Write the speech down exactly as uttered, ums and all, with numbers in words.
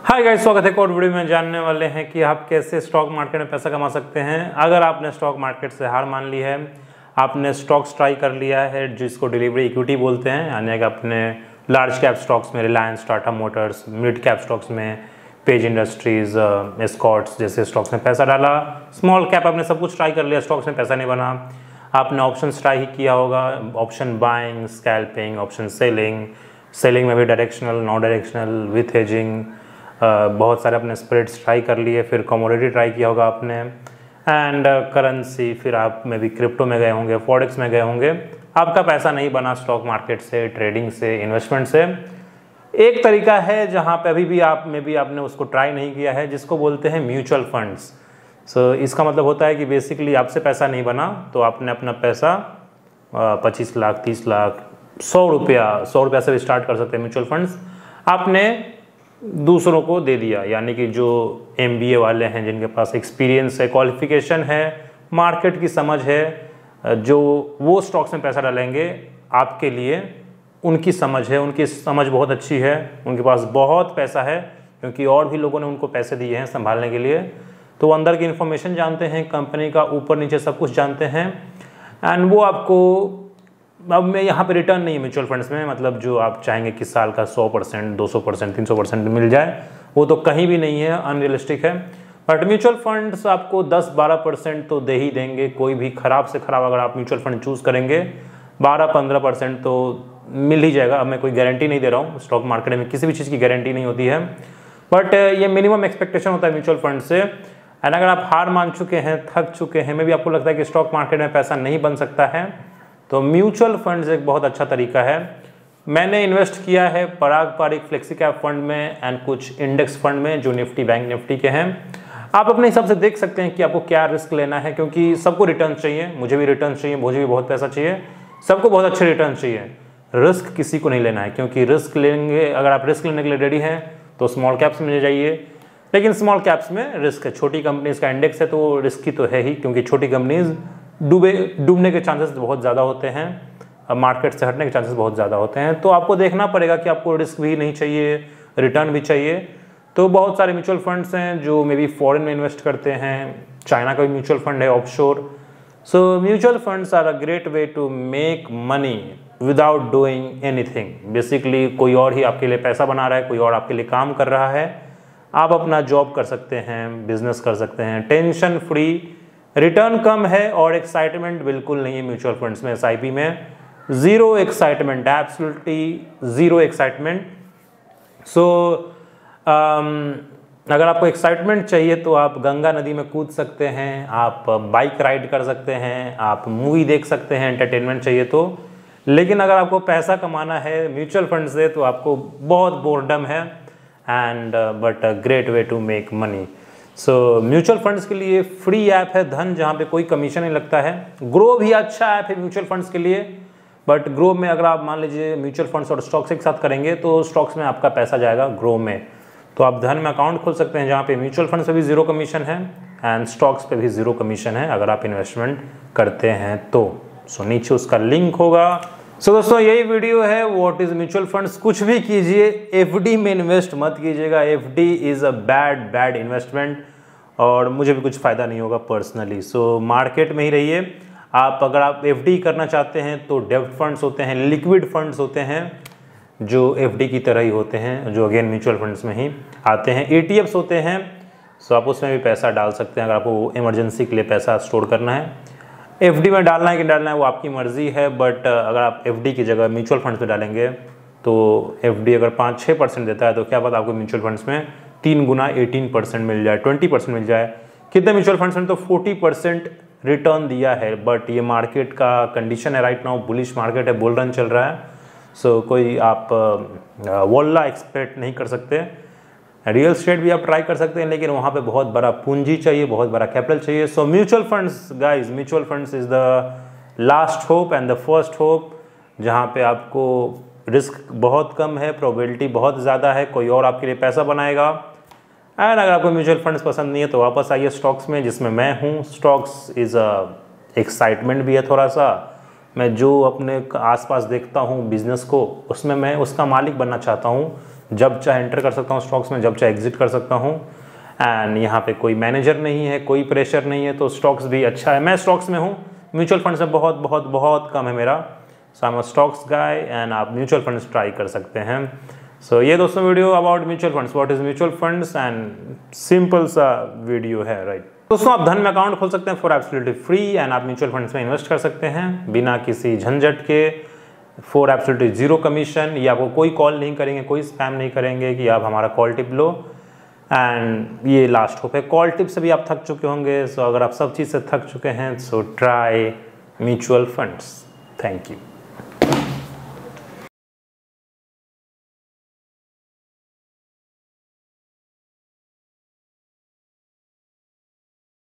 Hi guys, स्वागत है। Code video में जानने वाले हैं कि आप कैसे स्टॉक मार्केट में पैसा कमा सकते हैं। अगर आपने स्टॉक मार्केट से हार मान ली है, आपने स्टॉक्स ट्राई कर लिया है जिसको डिलीवरी इक्विटी बोलते हैं, यानी कि आपने लार्ज कैप स्टॉक्स में Reliance, Tata motors, mid cap stocks में पेज इंडस्ट्रीज, एस्कॉर्ट्स जैसे स्टॉक्स में पैसा डाला, स्मॉल कैप आपने सब कुछ ट्राई कर लिया, स्टॉक्स में पैसा नहीं बना। आपने ऑप्शन ट्राई ही किया होगा, option buying, scalping, option selling, selling में भी directional, non directional, with hedging, Uh, बहुत सारे अपने स्प्रेड्स ट्राई कर लिए, फिर कमोडिटी ट्राई किया होगा आपने, एंड करेंसी, फिर आप में भी क्रिप्टो में गए होंगे, फॉरेक्स में गए होंगे। आपका पैसा नहीं बना स्टॉक मार्केट से, ट्रेडिंग से, इन्वेस्टमेंट से। एक तरीका है जहां पे अभी भी आप में भी आपने उसको ट्राई नहीं किया है, जिसको बोलते हैं म्यूचुअल फंड्स। सो so, इसका मतलब होता है कि बेसिकली आपसे पैसा नहीं बना तो आपने अपना पैसा पच्चीस लाख, तीस लाख, सौ रुपया सौ रुपया से भी स्टार्ट कर सकते हैं म्यूचुअल फंड्स। आपने दूसरों को दे दिया, यानी कि जो एम बी ए वाले हैं, जिनके पास एक्सपीरियंस है, क्वालिफिकेशन है, मार्केट की समझ है, जो वो स्टॉक्स में पैसा डालेंगे आपके लिए, उनकी समझ है, उनकी समझ बहुत अच्छी है, उनके पास बहुत पैसा है, क्योंकि और भी लोगों ने उनको पैसे दिए हैं संभालने के लिए। तो वो अंदर की इन्फॉर्मेशन जानते हैं, कंपनी का ऊपर नीचे सब कुछ जानते हैं, एंड वो आपको, अब मैं यहाँ पे रिटर्न नहीं है म्यूचुअल फंड्स में, मतलब जो आप चाहेंगे कि साल का सौ परसेंट, दो सौ परसेंट, तीन सौ परसेंट मिल जाए, वो तो कहीं भी नहीं है, अनरियलिस्टिक है। बट म्यूचुअल फंड्स आपको दस बारह परसेंट तो दे ही देंगे। कोई भी खराब से खराब अगर आप म्यूचुअल फंड चूज़ करेंगे, बारह पंद्रह परसेंट तो मिल ही जाएगा। अब मैं कोई गारंटी नहीं दे रहा हूँ, स्टॉक मार्केट में किसी भी चीज़ की गारंटी नहीं होती है, बट ये मिनिमम एक्सपेक्टेशन होता है म्यूचुअल फंड से। एंड अगर आप हार मान चुके हैं, थक चुके हैं, मे भी आपको लगता है कि स्टॉक मार्केट में पैसा नहीं बन सकता है, तो म्यूचुअल फंड्स एक बहुत अच्छा तरीका है। मैंने इन्वेस्ट किया है Parag Parikh flexi cap fund में एंड कुछ इंडेक्स फंड में जो निफ्टी, बैंक निफ्टी के हैं। आप अपने हिसाब से देख सकते हैं कि आपको क्या रिस्क लेना है, क्योंकि सबको रिटर्न चाहिए, मुझे भी रिटर्न चाहिए, मुझे भी बहुत पैसा चाहिए, सबको बहुत अच्छे रिटर्न चाहिए। रिस्क किसी को नहीं लेना है, क्योंकि रिस्क लेंगे, अगर आप रिस्क लेने के लिए रेडी हैं तो स्मॉल कैप्स में जाइए, लेकिन स्मॉल कैप्स में रिस्क है। छोटी कंपनीज का इंडेक्स है तो रिस्की तो है ही, क्योंकि छोटी कंपनीज डूबे डूबने के चांसेस बहुत ज़्यादा होते हैं, मार्केट से हटने के चांसेस बहुत ज़्यादा होते हैं। तो आपको देखना पड़ेगा कि आपको रिस्क भी नहीं चाहिए, रिटर्न भी चाहिए। तो बहुत सारे म्यूचुअल फंड्स हैं जो मे बी फॉरेन में इन्वेस्ट करते हैं, चाइना का भी म्यूचुअल फंड है offshore. So mutual funds are a great way to make money without doing anything. Basically कोई और ही आपके लिए पैसा बना रहा है, कोई और आपके लिए काम कर रहा है, आप अपना जॉब कर सकते हैं, बिजनेस कर सकते हैं, टेंशन फ्री। रिटर्न कम है और एक्साइटमेंट बिल्कुल नहीं है म्यूचुअल फंड्स में, एस आई पी में zero excitement, absolutely zero excitement. So अगर आपको एक्साइटमेंट चाहिए तो आप गंगा नदी में कूद सकते हैं, आप बाइक राइड कर सकते हैं, आप मूवी देख सकते हैं, एंटरटेनमेंट चाहिए तो। लेकिन अगर आपको पैसा कमाना है म्यूचुअल फंड से तो आपको बहुत बोर्डम है, and but a great way to make money. So mutual funds के लिए फ्री ऐप है धन, जहाँ पे कोई कमीशन नहीं लगता है। ग्रो भी अच्छा ऐप है म्यूचुअल फंड्स के लिए, बट ग्रो में अगर आप मान लीजिए म्यूचुअल फंड्स और स्टॉक्स एक साथ करेंगे तो स्टॉक्स में आपका पैसा जाएगा, ग्रो में तो आप धन में अकाउंट खोल सकते हैं, जहाँ पे म्यूचुअल फंड्स पे भी जीरो कमीशन है एंड स्टॉक्स पे भी जीरो कमीशन है अगर आप इन्वेस्टमेंट करते हैं तो। सो so, नीचे उसका लिंक होगा। सो so, दोस्तों यही वीडियो है, व्हाट इज म्यूचुअल फंड्स। कुछ भी कीजिए, एफडी में इन्वेस्ट मत कीजिएगा, FD is a bad bad investment और मुझे भी कुछ फ़ायदा नहीं होगा पर्सनली। सो मार्केट में ही रहिए। आप अगर आप एफडी करना चाहते हैं तो डेब्ट फंड्स होते हैं, लिक्विड फंड्स होते हैं जो एफडी की तरह ही होते हैं, जो अगेन म्यूचुअल फंड्स में ही आते हैं। ईटीएफ्स होते हैं, सो आप उसमें भी पैसा डाल सकते हैं अगर आपको इमरजेंसी के लिए पैसा स्टोर करना है। एफडी में डालना है कि डालना है वो आपकी मर्जी है, बट अगर आप एफडी की जगह म्यूचुअल फंड्स में डालेंगे तो एफडी अगर पाँच छः परसेंट देता है तो क्या पता आपको म्यूचुअल फंड्स में तीन गुना अठारह परसेंट मिल जाए, बीस परसेंट मिल जाए। कितने म्यूचुअल फंड्स में तो चालीस परसेंट रिटर्न दिया है, बट ये मार्केट का कंडीशन है राइट नाउ, बुलिश मार्केट है, बुल रन चल रहा है। सो so, कोई आप वोल्ला एक्सपेक्ट नहीं कर सकते। रियल स्टेट भी आप ट्राई कर सकते हैं, लेकिन वहाँ पे बहुत बड़ा पूंजी चाहिए, बहुत बड़ा कैपिटल चाहिए। So mutual funds guys, mutual funds is the last hope and the first hope, जहाँ पे आपको रिस्क बहुत कम है, प्रोबेबिलिटी बहुत ज़्यादा है, कोई और आपके लिए पैसा बनाएगा। एंड अगर आपको म्यूचुअल फंड्स पसंद नहीं है तो वापस आइए स्टॉक्स में, जिसमें मैं हूँ। स्टॉक्स इज़ अ एक्साइटमेंट भी है थोड़ा सा, मैं जो अपने आसपास देखता हूँ बिजनेस को, उसमें मैं उसका मालिक बनना चाहता हूँ। जब चाहे एंटर कर सकता हूँ स्टॉक्स में, जब चाहे एग्जिट कर सकता हूँ। एंड यहाँ पे कोई मैनेजर नहीं है, कोई प्रेशर नहीं है, तो स्टॉक्स भी अच्छा है। मैं स्टॉक्स में हूँ, म्यूचुअल फंड से बहुत बहुत बहुत कम है मेरा। So I am a stocks guy and आप म्यूचुअल फंड्स ट्राई कर सकते हैं। सो so, ये दोस्तों video about mutual funds, what is mutual funds and simple सा वीडियो है, राइट right? दोस्तों आप धन में अकाउंट खोल सकते हैं फॉर एब्सोल्युटली फ्री एंड आप म्यूचुअल फंड्स में इन्वेस्ट कर सकते हैं बिना किसी झंझट के, फॉर एब्सोल्युटली जीरो कमीशन। ये आपको कोई कॉल नहीं करेंगे, कोई स्पैम नहीं करेंगे कि आप हमारा कॉल टिप लो। एंड ये लास्ट होप है, कॉल टिप से भी आप थक चुके होंगे। सो so, अगर आप सब चीज़ से थक चुके हैं so try mutual funds. Thank you.